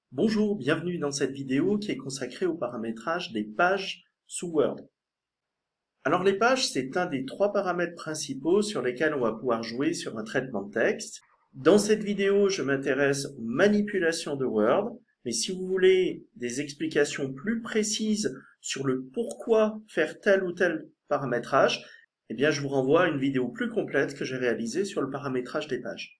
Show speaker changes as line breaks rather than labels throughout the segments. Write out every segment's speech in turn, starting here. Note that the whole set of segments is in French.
Bonjour, bienvenue dans cette vidéo qui est consacrée au paramétrage des pages sous Word. Alors les pages, c'est un des trois paramètres principaux sur lesquels on va pouvoir jouer sur un traitement de texte. Dans cette vidéo, je m'intéresse aux manipulations de Word, mais si vous voulez des explications plus précises sur le pourquoi faire tel ou tel paramétrage, eh bien je vous renvoie à une vidéo plus complète que j'ai réalisée sur le paramétrage des pages.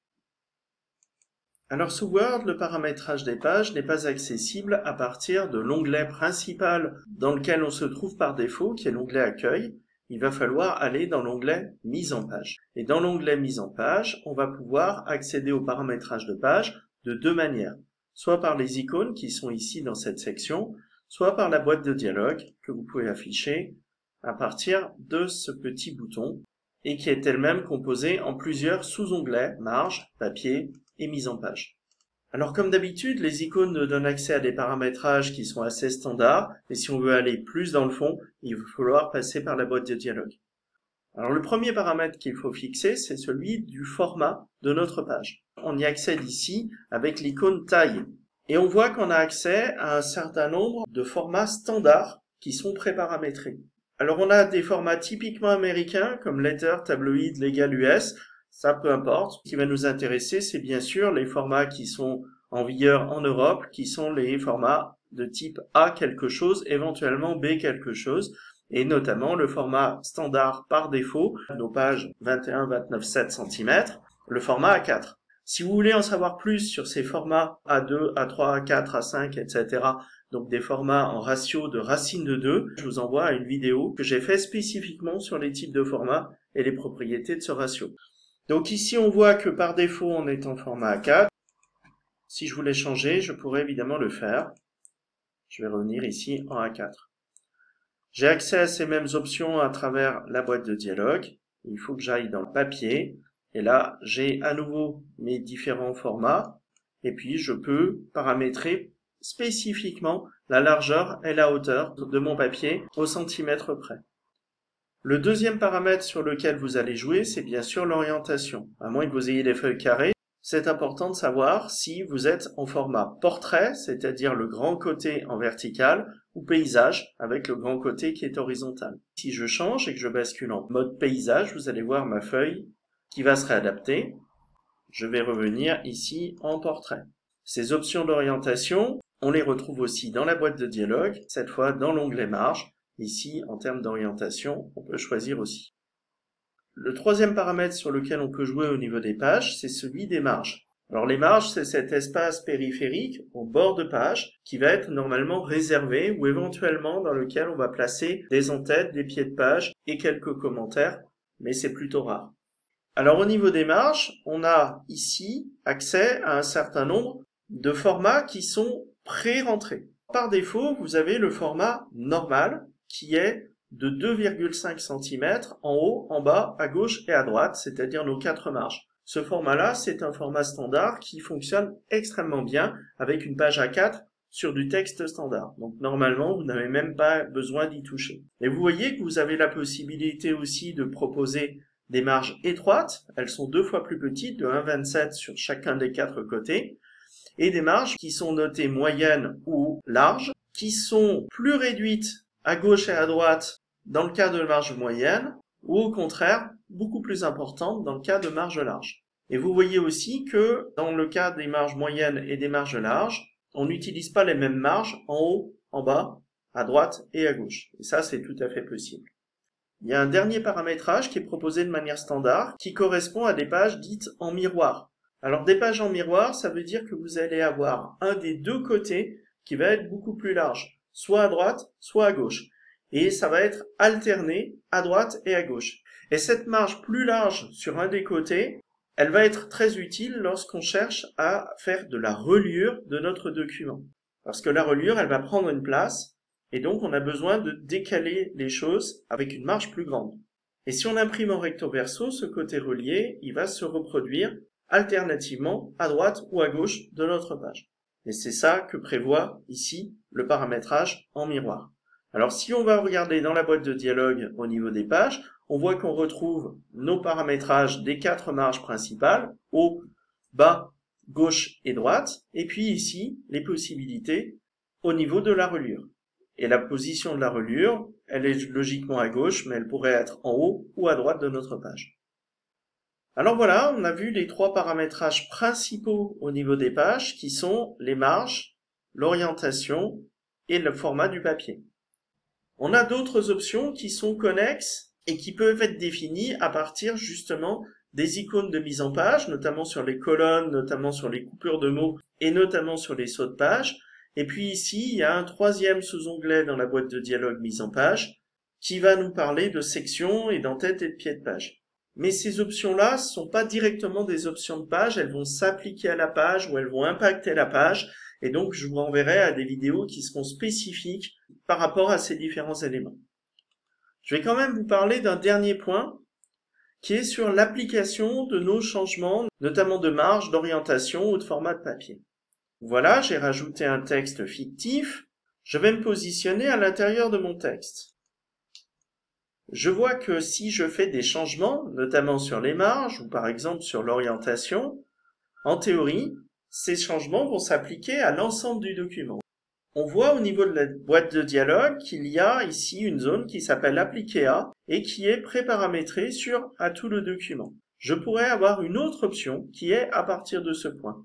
Alors sous Word, le paramétrage des pages n'est pas accessible à partir de l'onglet principal dans lequel on se trouve par défaut, qui est l'onglet Accueil. Il va falloir aller dans l'onglet Mise en page. Et dans l'onglet Mise en page, on va pouvoir accéder au paramétrage de page de deux manières. Soit par les icônes qui sont ici dans cette section, soit par la boîte de dialogue que vous pouvez afficher à partir de ce petit bouton et qui est elle-même composée en plusieurs sous-onglets, marge, papier, et mise en page. Alors comme d'habitude, les icônes nous donnent accès à des paramétrages qui sont assez standards, et si on veut aller plus dans le fond, il va falloir passer par la boîte de dialogue. Alors le premier paramètre qu'il faut fixer, c'est celui du format de notre page. On y accède ici avec l'icône taille, et on voit qu'on a accès à un certain nombre de formats standards qui sont préparamétrés. Alors on a des formats typiquement américains, comme Letter, Tabloid, Legal US. Ça, peu importe. Ce qui va nous intéresser, c'est bien sûr les formats qui sont en vigueur en Europe, qui sont les formats de type A quelque chose, éventuellement B quelque chose, et notamment le format standard par défaut, nos pages 21, 29, 7 cm, le format A4. Si vous voulez en savoir plus sur ces formats A2, A3, A4, A5, etc., donc des formats en ratio de racine de 2, je vous envoie à une vidéo que j'ai fait spécifiquement sur les types de formats et les propriétés de ce ratio. Donc ici, on voit que par défaut, on est en format A4. Si je voulais changer, je pourrais évidemment le faire. Je vais revenir ici en A4. J'ai accès à ces mêmes options à travers la boîte de dialogue. Il faut que j'aille dans le papier. Et là, j'ai à nouveau mes différents formats. Et puis, je peux paramétrer spécifiquement la largeur et la hauteur de mon papier au centimètre près. Le deuxième paramètre sur lequel vous allez jouer, c'est bien sûr l'orientation. À moins que vous ayez des feuilles carrées, c'est important de savoir si vous êtes en format portrait, c'est-à-dire le grand côté en vertical, ou paysage, avec le grand côté qui est horizontal. Si je change et que je bascule en mode paysage, vous allez voir ma feuille qui va se réadapter. Je vais revenir ici en portrait. Ces options d'orientation, on les retrouve aussi dans la boîte de dialogue, cette fois dans l'onglet marge. Ici, en termes d'orientation, on peut choisir aussi. Le troisième paramètre sur lequel on peut jouer au niveau des pages, c'est celui des marges. Alors les marges, c'est cet espace périphérique au bord de page qui va être normalement réservé ou éventuellement dans lequel on va placer des en-têtes, des pieds de page et quelques commentaires, mais c'est plutôt rare. Alors au niveau des marges, on a ici accès à un certain nombre de formats qui sont pré-rentrés. Par défaut, vous avez le format normal, qui est de 2,5 cm en haut, en bas, à gauche et à droite, c'est-à-dire nos 4 marges. Ce format-là, c'est un format standard qui fonctionne extrêmement bien avec une page A4 sur du texte standard. Donc normalement, vous n'avez même pas besoin d'y toucher. Et vous voyez que vous avez la possibilité aussi de proposer des marges étroites. Elles sont 2 fois plus petites, de 1,27 sur chacun des 4 côtés. Et des marges qui sont notées moyennes ou larges, qui sont plus réduites à gauche et à droite dans le cas de marge moyenne, ou au contraire, beaucoup plus importante dans le cas de marge large. Et vous voyez aussi que dans le cas des marges moyennes et des marges larges, on n'utilise pas les mêmes marges en haut, en bas, à droite et à gauche. Et ça, c'est tout à fait possible. Il y a un dernier paramétrage qui est proposé de manière standard, qui correspond à des pages dites en miroir. Alors des pages en miroir, ça veut dire que vous allez avoir un des deux côtés qui va être beaucoup plus large, soit à droite, soit à gauche. Et ça va être alterné à droite et à gauche. Et cette marge plus large sur un des côtés, elle va être très utile lorsqu'on cherche à faire de la reliure de notre document. Parce que la reliure, elle va prendre une place, et donc on a besoin de décaler les choses avec une marge plus grande. Et si on imprime en recto verso, ce côté relié, il va se reproduire alternativement à droite ou à gauche de notre page. Et c'est ça que prévoit ici le paramétrage en miroir. Alors si on va regarder dans la boîte de dialogue au niveau des pages, on voit qu'on retrouve nos paramétrages des 4 marges principales, haut, bas, gauche et droite, et puis ici, les possibilités au niveau de la reliure. Et la position de la reliure, elle est logiquement à gauche, mais elle pourrait être en haut ou à droite de notre page. Alors voilà, on a vu les trois paramétrages principaux au niveau des pages, qui sont les marges, l'orientation et le format du papier. On a d'autres options qui sont connexes et qui peuvent être définies à partir justement des icônes de mise en page, notamment sur les colonnes, notamment sur les coupures de mots et notamment sur les sauts de page. Et puis ici, il y a un troisième sous-onglet dans la boîte de dialogue mise en page qui va nous parler de sections et d'entête et de pied de page. Mais ces options-là ne sont pas directement des options de page, elles vont s'appliquer à la page ou elles vont impacter la page. Et donc, je vous renverrai à des vidéos qui seront spécifiques par rapport à ces différents éléments. Je vais quand même vous parler d'un dernier point qui est sur l'application de nos changements, notamment de marge, d'orientation ou de format de papier. Voilà, j'ai rajouté un texte fictif. Je vais me positionner à l'intérieur de mon texte. Je vois que si je fais des changements, notamment sur les marges ou par exemple sur l'orientation, en théorie, ces changements vont s'appliquer à l'ensemble du document. On voit au niveau de la boîte de dialogue qu'il y a ici une zone qui s'appelle Appliquer à et qui est préparamétrée à tout le document. Je pourrais avoir une autre option qui est à partir de ce point.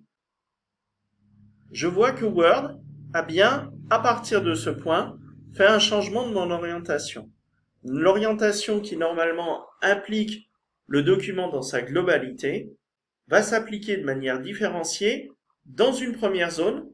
Je vois que Word a bien, à partir de ce point, fait un changement de mon orientation. L'orientation qui normalement implique le document dans sa globalité va s'appliquer de manière différenciée dans une première zone,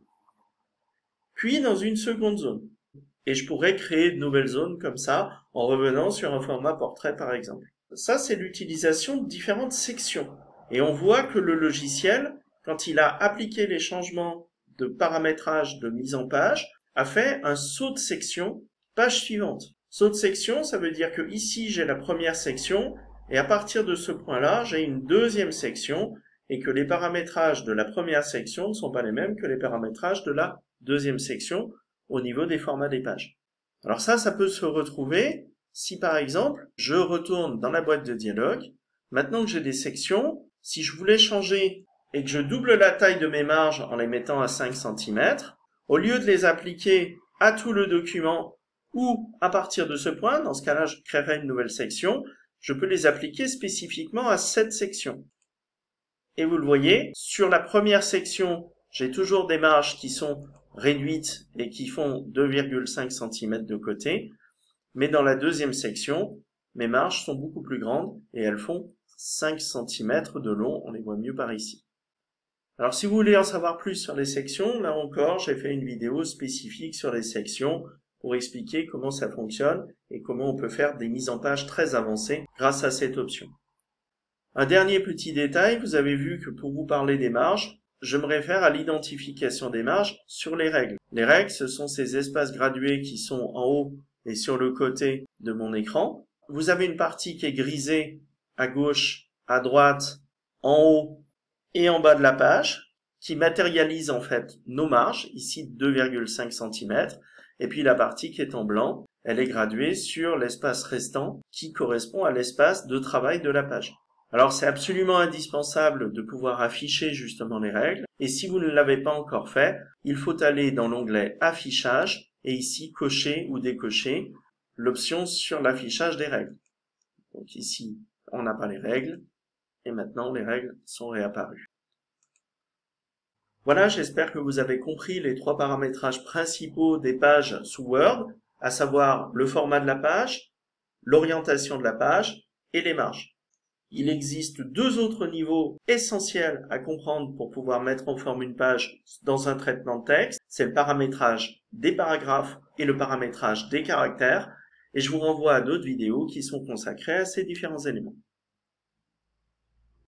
puis dans une seconde zone. Et je pourrais créer de nouvelles zones comme ça, en revenant sur un format portrait par exemple. Ça, c'est l'utilisation de différentes sections. Et on voit que le logiciel, quand il a appliqué les changements de paramétrage de mise en page, a fait un saut de section, page suivante. Saut de section, ça veut dire que ici, j'ai la première section, et à partir de ce point-là, j'ai une deuxième section, et que les paramétrages de la première section ne sont pas les mêmes que les paramétrages de la deuxième section au niveau des formats des pages. Alors ça peut se retrouver si par exemple, je retourne dans la boîte de dialogue. Maintenant que j'ai des sections, si je voulais changer et que je double la taille de mes marges en les mettant à 5 cm, au lieu de les appliquer à tout le document ou à partir de ce point, dans ce cas-là, je créerai une nouvelle section, je peux les appliquer spécifiquement à cette section. Et vous le voyez, sur la première section, j'ai toujours des marges qui sont réduites et qui font 2,5 cm de côté. Mais dans la deuxième section, mes marges sont beaucoup plus grandes et elles font 5 cm de long. On les voit mieux par ici. Alors si vous voulez en savoir plus sur les sections, là encore, j'ai fait une vidéo spécifique sur les sections pour expliquer comment ça fonctionne et comment on peut faire des mises en page très avancées grâce à cette option. Un dernier petit détail, vous avez vu que pour vous parler des marges, je me réfère à l'identification des marges sur les règles. Les règles, ce sont ces espaces gradués qui sont en haut et sur le côté de mon écran. Vous avez une partie qui est grisée à gauche, à droite, en haut et en bas de la page, qui matérialise en fait nos marges, ici 2,5 cm, et puis la partie qui est en blanc, elle est graduée sur l'espace restant qui correspond à l'espace de travail de la page. Alors c'est absolument indispensable de pouvoir afficher justement les règles, et si vous ne l'avez pas encore fait, il faut aller dans l'onglet Affichage, et ici cocher ou décocher l'option sur l'affichage des règles. Donc ici, on n'a pas les règles, et maintenant les règles sont réapparues. Voilà, j'espère que vous avez compris les trois paramétrages principaux des pages sous Word, à savoir le format de la page, l'orientation de la page et les marges. Il existe deux autres niveaux essentiels à comprendre pour pouvoir mettre en forme une page dans un traitement de texte. C'est le paramétrage des paragraphes et le paramétrage des caractères. Et je vous renvoie à d'autres vidéos qui sont consacrées à ces différents éléments.